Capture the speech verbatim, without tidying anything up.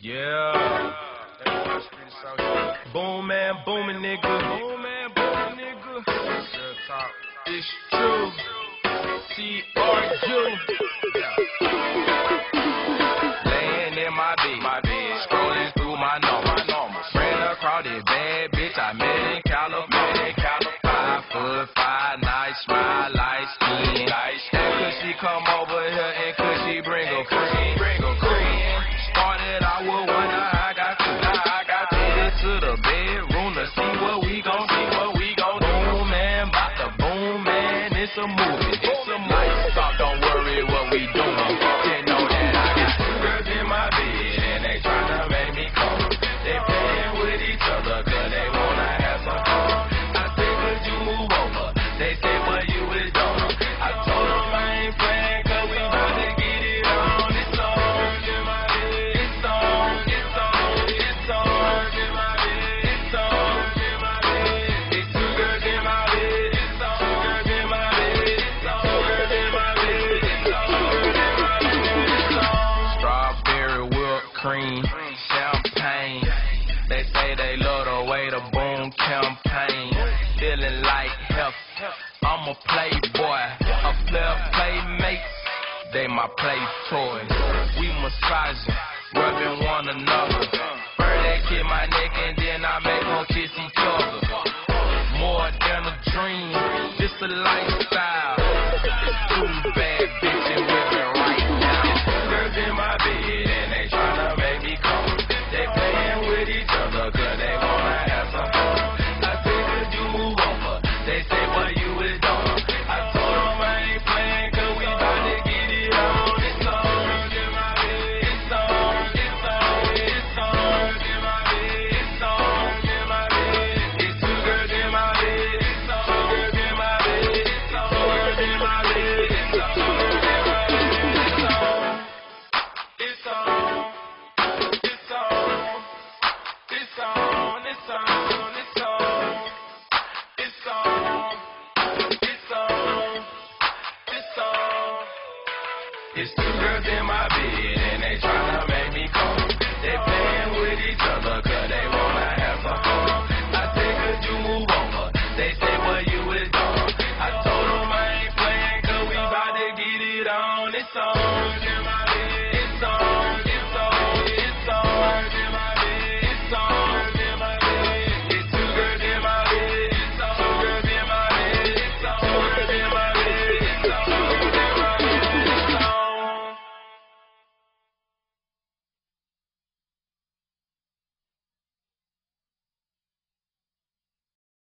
Yeah. Boom man, booming nigga. Boom man, booming nigga. Real talk. It's true. C R U. Yeah. Laying in my bed, my bed, scrolling through my normal. Ran across this bad bitch I met in California. Five foot five, nice smile, light skin. And could she come over here and could she bring a friend? Bring a friend. Started out with one, now I got two. Now I got headed to the bedroom to see what we gon' see, what we gon' do. Boom man, bout to boom man, it's a movie. It's a movie. Stop, don't worry what we doing. You know that I got two girls in my bed and they tryna make me come. They playing with each other cause they wanna have some fun. I said, could you move over? They said, well, you is dumb. I told them I ain't playing cause we bout to get it on. It's on in my bed. It's on, it's on, it's on in my bed. It's on in my bed. It's two girls in my bed. It's on, two girls in my bed. It's on, two girls in my bed. It's on, two girls in my bed. It's on. Strawberry whipped cream, champagne. They say they love the way the boom campaign. Feeling like health. I'm a playboy, a player playmate. They my play toys. We massaging, rubbing one another. First they kiss my neck and then I make them kiss each other. More than a dream, this a lifestyle. It's two bad bitches with me right now. Girls in my bed and they tryna make me come. They playing with each other cause they wanna have some fun. I said, could you move over? They say, well, you is dumb. I told them I ain't playing cause we bout to get it on. It's on in my bed. It's on, it's on, it's on in my bed. It's on in my bed. It's two girls in my bed. It's on, two girls in my bed. It's on, two girls in my bed. It's on, two girls in my bed. It's on. It's on. It's on. It's on. It's on. It's on. It's on. It's on. It's two girls in my bed and they tryna make me come. They playing with each other cause they wanna have some fun. I said, could you move over? They say, well, you is dumb. I told them I ain't playing cause we bout to get it on. It's on.